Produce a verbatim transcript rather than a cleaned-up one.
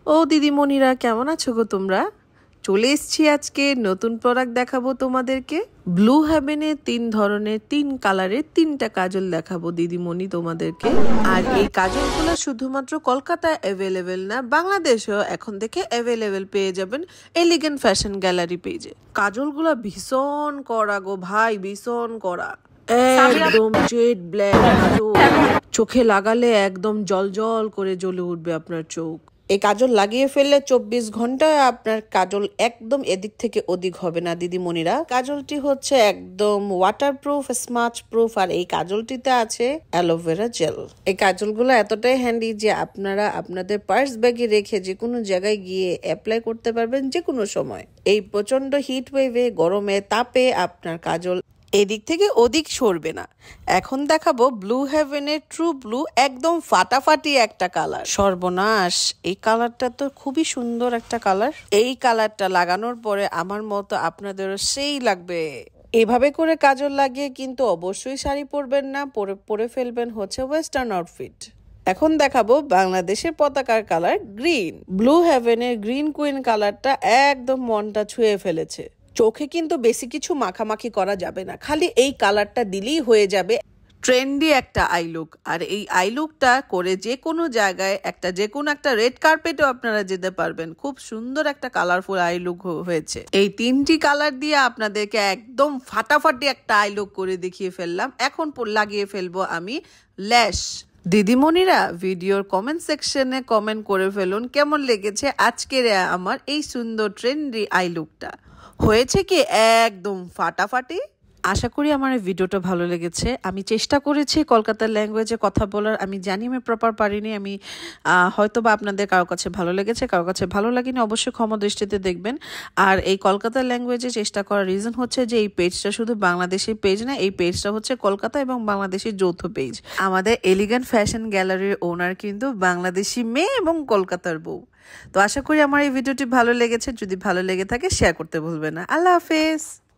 ও দিদিমণিরা কেমন আছো গো তোমরা? চলে এসেছি আজকে নতুন প্রোডাক্ট দেখাবো তোমাদেরকে। ব্লু হেভেনের তিন ধরনের তিন কালারের তিনটা কাজল দেখাবো দিদিমণি তোমাদেরকে। আর এই কাজলগুলো শুধুমাত্র কলকাতায় অ্যাভেলেবেল না, বাংলাদেশেও এখন থেকে অ্যাভেলেবেল পেয়ে যাবেন এলিগেন্ট ফ্যাশন গ্যালারি পেজে। কাজলগুলো ভীষণ কড়া গো ভাই, ভীষণ কড়া, একদম জেড ব্ল্যাক কাজল, চোখে লাগালে একদম জল জল করে জ্বলে উঠবে আপনার চোখ। এই কাজল লাগিয়ে ফেললে চব্বিশ ঘন্টায় আপনার কাজল একদম এদিক থেকে ওদিক হবে না দিদিমণিরা। কাজলটি হচ্ছে একদম ওয়াটারপ্রুফ, স্মাচ প্রুফ, আর এই কাজলটিতে আছে অ্যালোভেরা জেল। এই কাজলগুলো এতটাই হ্যান্ডি যে আপনারা আপনাদের পার্স ব্যাগে রেখে যে কোনো জায়গায় গিয়ে অ্যাপ্লাই করতে পারবেন যে কোনো সময়। এই প্রচন্ড হিট ওয়েভে, গরমে, তাপে আপনার কাজল এদিক থেকে ওদিক সরবে না। এখন দেখাবো ব্লু হেভেনের ট্রু ব্লু, একদম ফাটাফাটি একটা কালার। সর্বনাশ, এই কালারটা তো খুবই সুন্দর একটা কালার। এই কালারটা লাগানোর পরে আমার মতো আপনাদেরও সেই লাগবে। এভাবে করে কাজল লাগিয়ে কিন্তু অবশ্যই শাড়ি পরবেন না, পরে পরে ফেলবেন হচ্ছে ওয়েস্টার্ন আউটফিট। এখন দেখাবো বাংলাদেশের পতাকার কালার গ্রিন। ব্লু হেভেনের গ্রিন কুইন কালারটা একদম মনটা ছুঁয়ে ফেলেছে। চোখে কিন্তু বেশি কিছু মাখামাখি করা যাবে না, খালি এই কালারটা দিলেই হয়ে যাবে ট্রেন্ডি একটা আই লুক। আর এই আই লুকটা করে যে কোনো জায়গায় একটা যে কোনো একটা রেড কার্পেটও আপনারা যেতে পারবেন। খুব সুন্দর একটা কালারফুল আই লুক হয়েছে। এই তিনটি কালার দিয়ে আপনাদেরকে একদম ফাটাফাটি একটা আই লুক করে দেখিয়ে ফেললাম। এখন লাগিয়ে ফেলবো আমি ল্যাশ। দিদিমণিরা ভিডিওর কমেন্ট সেকশনে কমেন্ট করে ফেলুন কেমন লেগেছে আজকের আমার এই সুন্দর ট্রেন্ডি আই লুকটা। হয়েছে কি একদম ফাটাফাটি। আশা করি আমার এই ভিডিওটা ভালো লেগেছে। আমি চেষ্টা করেছি কলকাতার ল্যাঙ্গুয়েজে কথা বলার। আমি জানি আমি প্রপার পারিনি। আমি হয়তো বা আপনাদের কারো কাছে ভালো লেগেছে, কারো কাছে ভালো লাগেনি, অবশ্যই ক্ষমা দৃষ্টিতে দেখবেন। আর এই কলকাতার ল্যাঙ্গুয়েজে চেষ্টা করার রিজন হচ্ছে যে এই পেজটা শুধু বাংলাদেশি পেজ না, এই পেজটা হচ্ছে কলকাতা এবং বাংলাদেশের যৌথ পেজ। আমাদের এলিগেন্ট ফ্যাশন গ্যালারির ওনার কিন্তু বাংলাদেশি মেয়ে এবং কলকাতার বউ। তো আশা করি আমার এই ভিডিওটি ভালো লেগেছে। যদি ভালো লেগে থাকে শেয়ার করতে ভুলবেন না। আল্লাহ হাফেজ।